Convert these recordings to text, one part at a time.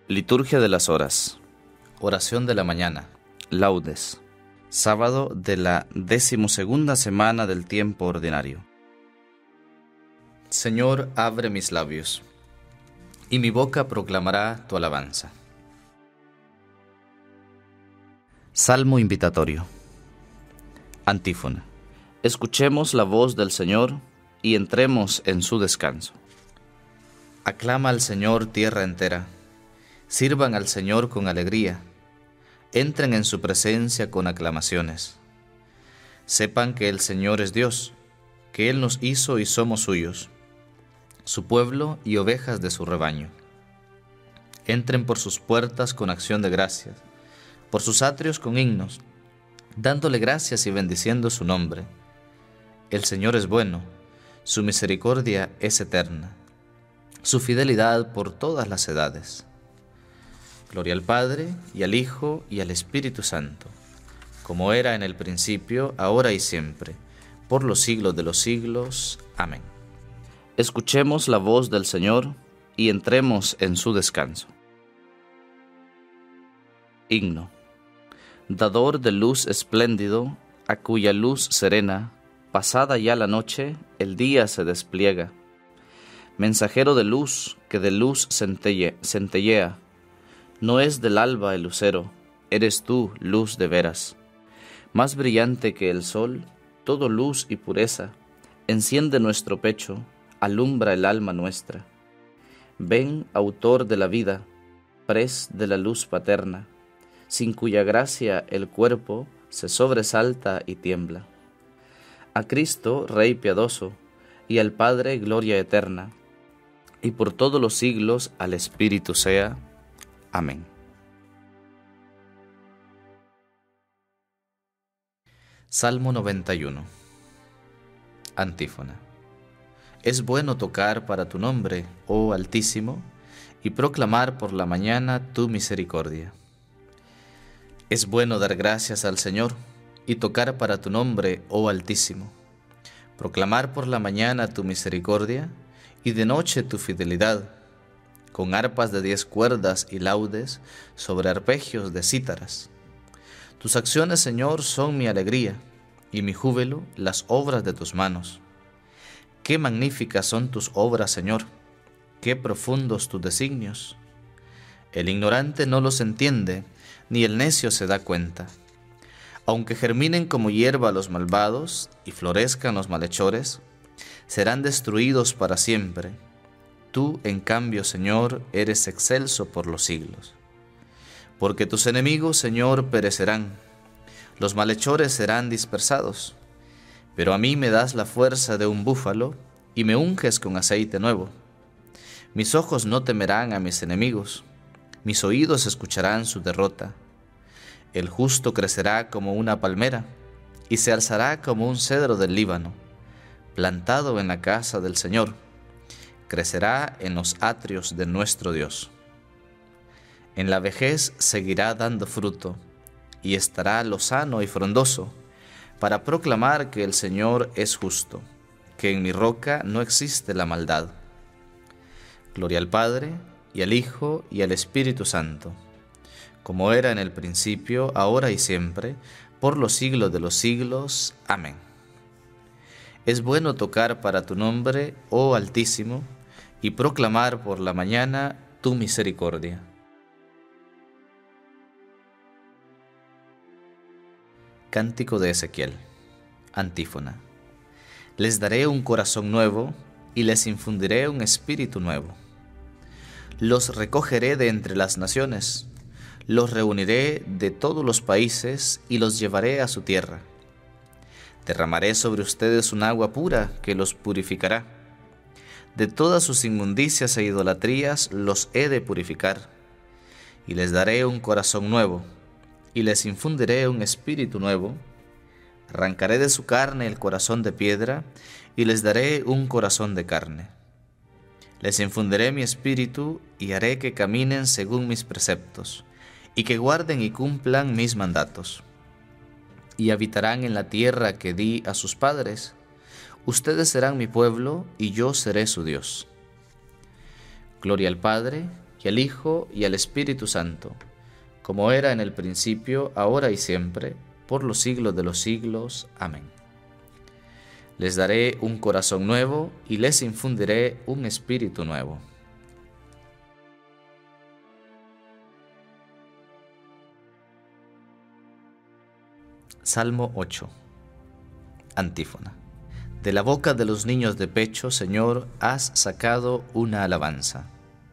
Liturgia de las horas. Oración de la mañana. Laudes. Sábado de la 12ª semana del tiempo ordinario. Señor, abre mis labios, y mi boca proclamará tu alabanza. Salmo invitatorio. Antífona. Escuchemos la voz del Señor y entremos en su descanso. Aclama al Señor tierra entera. Sirvan al Señor con alegría. Entren en su presencia con aclamaciones. Sepan que el Señor es Dios, que Él nos hizo y somos suyos, su pueblo y ovejas de su rebaño. Entren por sus puertas con acción de gracias, por sus atrios con himnos, dándole gracias y bendiciendo su nombre. El Señor es bueno, su misericordia es eterna, su fidelidad por todas las edades. Gloria al Padre, y al Hijo, y al Espíritu Santo, como era en el principio, ahora y siempre, por los siglos de los siglos. Amén. Escuchemos la voz del Señor y entremos en su descanso. Himno. Dador de luz espléndido, a cuya luz serena, pasada ya la noche, el día se despliega. Mensajero de luz, que de luz centellea, no es del alba el lucero, eres tú, luz de veras. Más brillante que el sol, todo luz y pureza, enciende nuestro pecho, alumbra el alma nuestra. Ven, autor de la vida, pres de la luz paterna, sin cuya gracia el cuerpo se sobresalta y tiembla. A Cristo, Rey piadoso, y al Padre gloria eterna, y por todos los siglos al Espíritu sea. Amén. Salmo 91. Antífona. Es bueno tocar para tu nombre, oh Altísimo, y proclamar por la mañana tu misericordia. Es bueno dar gracias al Señor y tocar para tu nombre, oh Altísimo, proclamar por la mañana tu misericordia y de noche tu fidelidad, con arpas de 10 cuerdas y laudes sobre arpegios de cítaras. Tus acciones, Señor, son mi alegría, y mi júbilo las obras de tus manos. Qué magníficas son tus obras, Señor, qué profundos tus designios. El ignorante no los entiende, ni el necio se da cuenta. Aunque germinen como hierba los malvados y florezcan los malhechores, serán destruidos para siempre. Tú, en cambio, Señor, eres excelso por los siglos. Porque tus enemigos, Señor, perecerán, los malhechores serán dispersados. Pero a mí me das la fuerza de un búfalo y me unges con aceite nuevo. Mis ojos no temerán a mis enemigos, mis oídos escucharán su derrota. El justo crecerá como una palmera y se alzará como un cedro del Líbano, plantado en la casa del Señor. Crecerá en los atrios de nuestro Dios. En la vejez seguirá dando fruto, y estará lozano y frondoso, para proclamar que el Señor es justo, que en mi roca no existe la maldad. Gloria al Padre, y al Hijo, y al Espíritu Santo, como era en el principio, ahora y siempre, por los siglos de los siglos. Amén. Es bueno tocar para tu nombre, oh Altísimo, y proclamar por la mañana tu misericordia. Cántico de Ezequiel. Antífona. Les daré un corazón nuevo y les infundiré un espíritu nuevo. Los recogeré de entre las naciones, los reuniré de todos los países y los llevaré a su tierra. Derramaré sobre ustedes un agua pura que los purificará. De todas sus inmundicias e idolatrías los he de purificar, y les daré un corazón nuevo, y les infundiré un espíritu nuevo. Arrancaré de su carne el corazón de piedra, y les daré un corazón de carne. Les infundiré mi espíritu, y haré que caminen según mis preceptos, y que guarden y cumplan mis mandatos. Y habitarán en la tierra que di a sus padres. Ustedes serán mi pueblo, y yo seré su Dios. Gloria al Padre, y al Hijo, y al Espíritu Santo, como era en el principio, ahora y siempre, por los siglos de los siglos. Amén. Les daré un corazón nuevo, y les infundiré un espíritu nuevo. Salmo 8. Antífona. De la boca de los niños de pecho, Señor, has sacado una alabanza.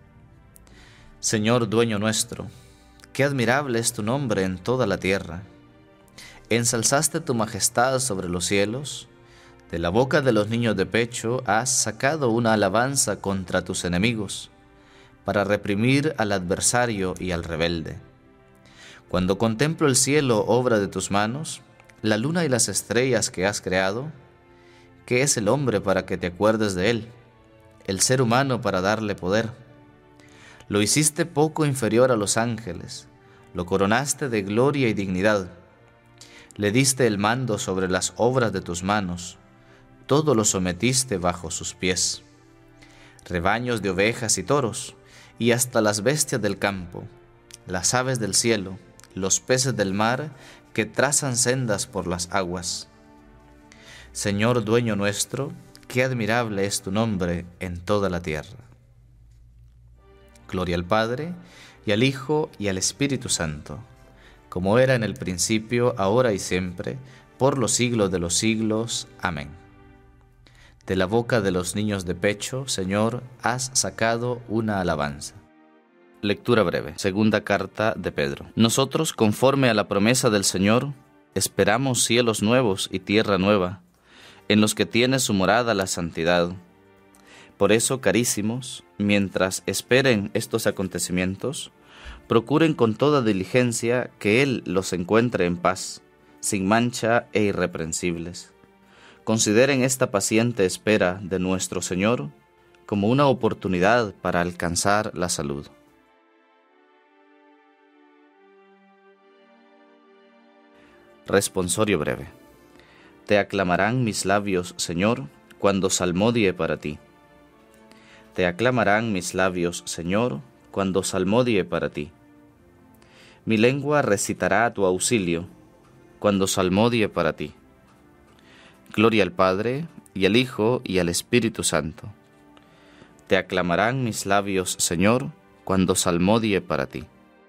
Señor, dueño nuestro, qué admirable es tu nombre en toda la tierra. Ensalzaste tu majestad sobre los cielos. De la boca de los niños de pecho has sacado una alabanza contra tus enemigos, para reprimir al adversario y al rebelde. Cuando contemplo el cielo, obra de tus manos, la luna y las estrellas que has creado, ¿qué es el hombre para que te acuerdes de él? El ser humano para darle poder. Lo hiciste poco inferior a los ángeles, lo coronaste de gloria y dignidad. Le diste el mando sobre las obras de tus manos, todo lo sometiste bajo sus pies. Rebaños de ovejas y toros, y hasta las bestias del campo, las aves del cielo, los peces del mar que trazan sendas por las aguas. Señor dueño nuestro, qué admirable es tu nombre en toda la tierra. Gloria al Padre, y al Hijo, y al Espíritu Santo, como era en el principio, ahora y siempre, por los siglos de los siglos. Amén. De la boca de los niños de pecho, Señor, has sacado una alabanza. Lectura breve. Segunda carta de Pedro. Nosotros, conforme a la promesa del Señor, esperamos cielos nuevos y tierra nueva, en los que tiene su morada la santidad. Por eso, carísimos, mientras esperen estos acontecimientos, procuren con toda diligencia que Él los encuentre en paz, sin mancha e irreprensibles. Consideren esta paciente espera de nuestro Señor como una oportunidad para alcanzar la salud. Responsorio breve. Te aclamarán mis labios, Señor, cuando salmodie para ti. Te aclamarán mis labios, Señor, cuando salmodie para ti. Mi lengua recitará tu auxilio, cuando salmodie para ti. Gloria al Padre, y al Hijo, y al Espíritu Santo. Te aclamarán mis labios, Señor, cuando salmodie para ti.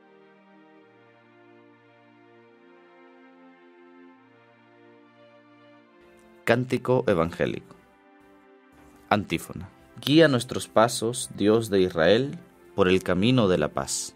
Cántico evangélico. Antífona. Guía nuestros pasos, Dios de Israel, por el camino de la paz.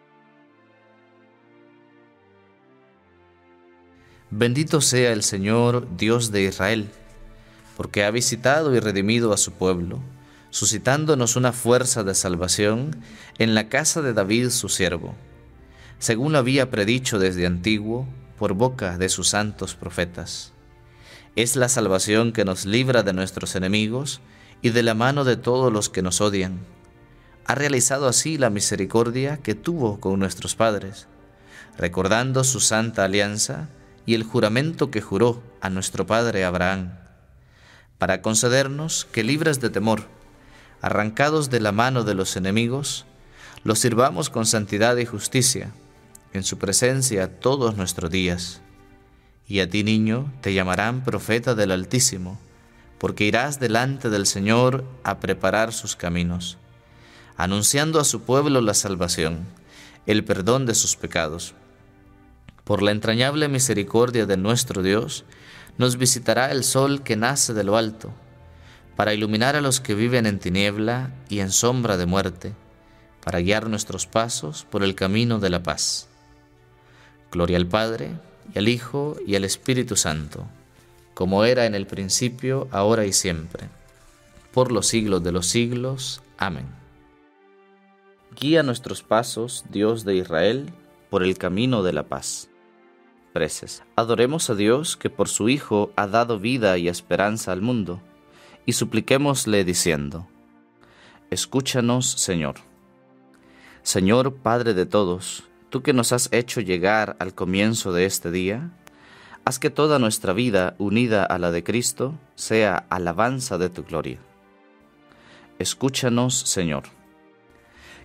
Bendito sea el Señor, Dios de Israel, porque ha visitado y redimido a su pueblo, suscitándonos una fuerza de salvación en la casa de David su siervo, según lo había predicho desde antiguo, por boca de sus santos profetas. Es la salvación que nos libra de nuestros enemigos y de la mano de todos los que nos odian. Ha realizado así la misericordia que tuvo con nuestros padres, recordando su santa alianza y el juramento que juró a nuestro padre Abraham, para concedernos que, libres de temor, arrancados de la mano de los enemigos, los sirvamos con santidad y justicia, en su presencia todos nuestros días. Y a ti, niño, te llamarán profeta del Altísimo, porque irás delante del Señor a preparar sus caminos, anunciando a su pueblo la salvación, el perdón de sus pecados. Por la entrañable misericordia de nuestro Dios, nos visitará el sol que nace de lo alto, para iluminar a los que viven en tiniebla y en sombra de muerte, para guiar nuestros pasos por el camino de la paz. Gloria al Padre, y al Hijo, y al Espíritu Santo, como era en el principio, ahora y siempre, por los siglos de los siglos. Amén. Guía nuestros pasos, Dios de Israel, por el camino de la paz. Preces. Adoremos a Dios, que por su Hijo ha dado vida y esperanza al mundo, y supliquémosle diciendo: Escúchanos, Señor. Señor, Padre de todos, tú que nos has hecho llegar al comienzo de este día, haz que toda nuestra vida, unida a la de Cristo, sea alabanza de tu gloria. Escúchanos, Señor.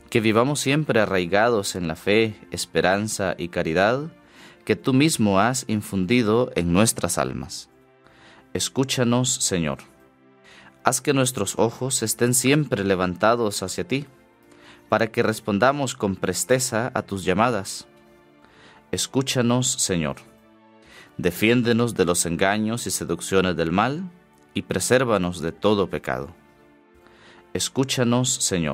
que vivamos siempre arraigados en la fe, esperanza y caridad que tú mismo has infundido en nuestras almas. Escúchanos, Señor. Haz que nuestros ojos estén siempre levantados hacia ti, para que respondamos con presteza a tus llamadas. Escúchanos, Señor. Defiéndenos de los engaños y seducciones del mal, y presérvanos de todo pecado. Escúchanos, Señor.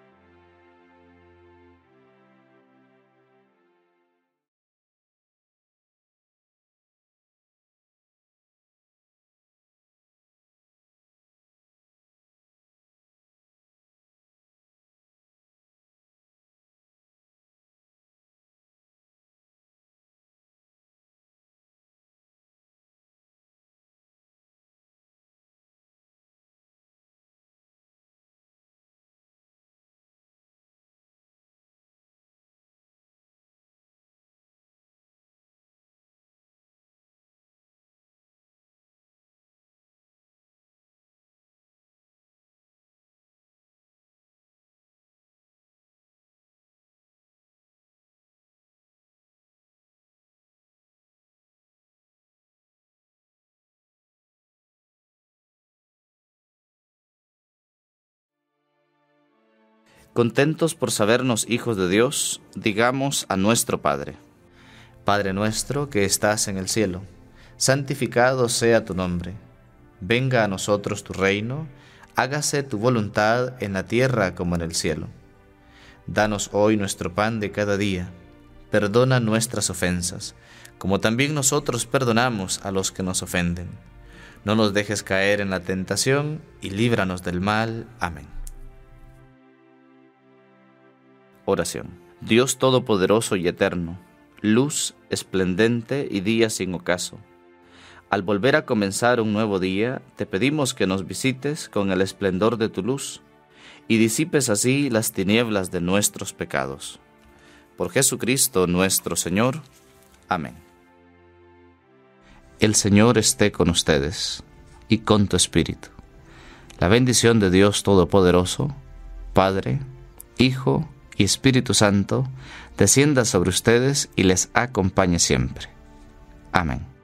Contentos por sabernos hijos de Dios, digamos a nuestro Padre. Padre nuestro que estás en el cielo, santificado sea tu nombre. Venga a nosotros tu reino, hágase tu voluntad en la tierra como en el cielo. Danos hoy nuestro pan de cada día. Perdona nuestras ofensas, como también nosotros perdonamos a los que nos ofenden. No nos dejes caer en la tentación y líbranos del mal. Amén. Oración. Dios Todopoderoso y Eterno, luz esplendente y día sin ocaso, al volver a comenzar un nuevo día, te pedimos que nos visites con el esplendor de tu luz y disipes así las tinieblas de nuestros pecados. Por Jesucristo nuestro Señor. Amén. El Señor esté con ustedes y con tu espíritu. La bendición de Dios Todopoderoso, Padre, Hijo y Espíritu Santo, descienda sobre ustedes y les acompañe siempre. Amén.